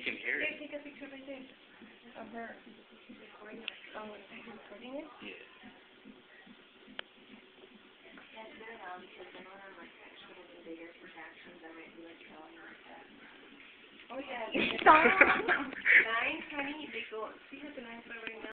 can hear it. Take a picture right there of her recording. Oh, recording it? Yeah. Oh yeah. Stop. 9:20. They go. See her the 9:20 right now.